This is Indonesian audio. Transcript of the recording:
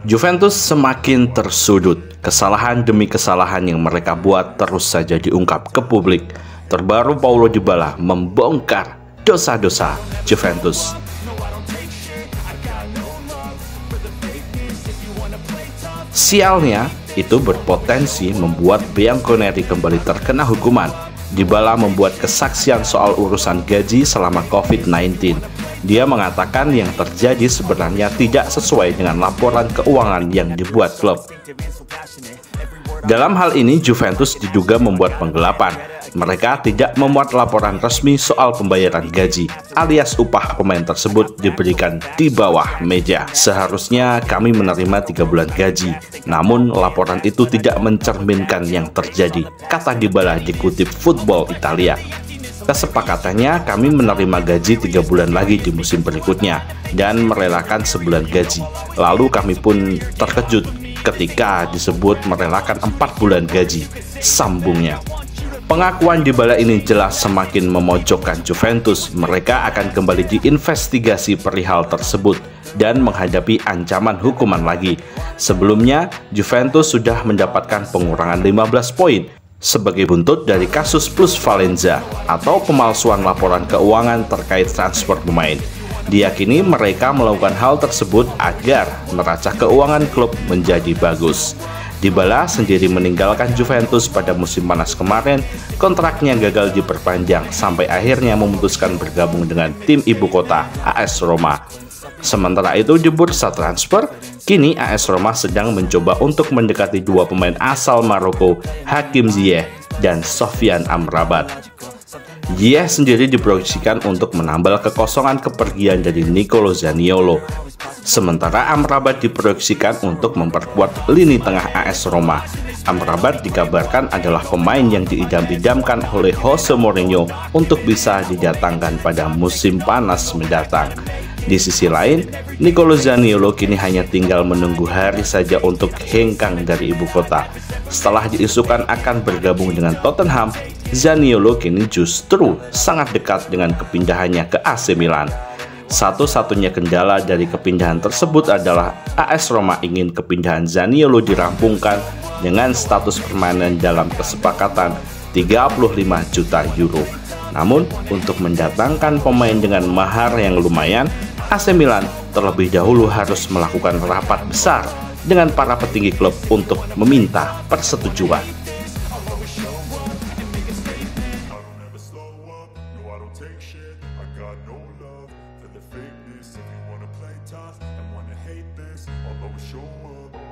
Juventus semakin tersudut. Kesalahan demi kesalahan yang mereka buat terus saja diungkap ke publik. Terbaru Paulo Dybala membongkar dosa-dosa Juventus. Sialnya, itu berpotensi membuat Bianconeri kembali terkena hukuman. Dybala membuat kesaksian soal urusan gaji selama COVID-19. Dia mengatakan yang terjadi sebenarnya tidak sesuai dengan laporan keuangan yang dibuat klub. Dalam hal ini, Juventus diduga membuat penggelapan. Mereka tidak memuat laporan resmi soal pembayaran gaji, alias upah pemain tersebut diberikan di bawah meja. Seharusnya kami menerima 3 bulan gaji, namun laporan itu tidak mencerminkan yang terjadi, kata Dybala dikutip Football Italia. Kesepakatannya kami menerima gaji 3 bulan lagi di musim berikutnya dan merelakan sebulan gaji. Lalu kami pun terkejut ketika disebut merelakan 4 bulan gaji, sambungnya. Pengakuan Dybala ini jelas semakin memojokkan Juventus. Mereka akan kembali diinvestigasi perihal tersebut dan menghadapi ancaman hukuman lagi. Sebelumnya, Juventus sudah mendapatkan pengurangan 15 poin sebagai buntut dari kasus plusvalenza atau pemalsuan laporan keuangan terkait transfer pemain. Diyakini mereka melakukan hal tersebut agar neraca keuangan klub menjadi bagus. Dybala sendiri meninggalkan Juventus pada musim panas kemarin. Kontraknya gagal diperpanjang sampai akhirnya memutuskan bergabung dengan tim ibu kota AS Roma. Sementara itu di bursa transfer, kini AS Roma sedang mencoba untuk mendekati 2 pemain asal Maroko, Hakim Ziyech dan Sofyan Amrabat. Ziyech sendiri diproyeksikan untuk menambal kekosongan kepergian dari Nicolo Zaniolo. Sementara Amrabat diproyeksikan untuk memperkuat lini tengah AS Roma. Amrabat dikabarkan adalah pemain yang diidam-idamkan oleh Jose Mourinho untuk bisa didatangkan pada musim panas mendatang. Di sisi lain, Nicolo Zaniolo kini hanya tinggal menunggu hari saja untuk hengkang dari ibu kota. Setelah diisukan akan bergabung dengan Tottenham, Zaniolo kini justru sangat dekat dengan kepindahannya ke AC Milan. Satu-satunya kendala dari kepindahan tersebut adalah AS Roma ingin kepindahan Zaniolo dirampungkan dengan status permanen dalam kesepakatan 35 juta euro. Namun, untuk mendatangkan pemain dengan mahar yang lumayan, AC Milan terlebih dahulu harus melakukan rapat besar dengan para petinggi klub untuk meminta persetujuan. If you wanna play tough and wanna hate this, I'll always show up.